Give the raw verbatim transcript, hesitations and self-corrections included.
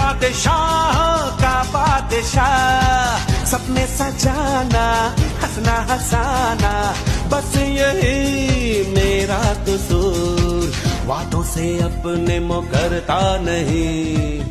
बादशाह का बादशाह, सपने सजाना हंसना हंसाना बस यही मेरा कसूर, वादों से अपने मुकरता नहीं।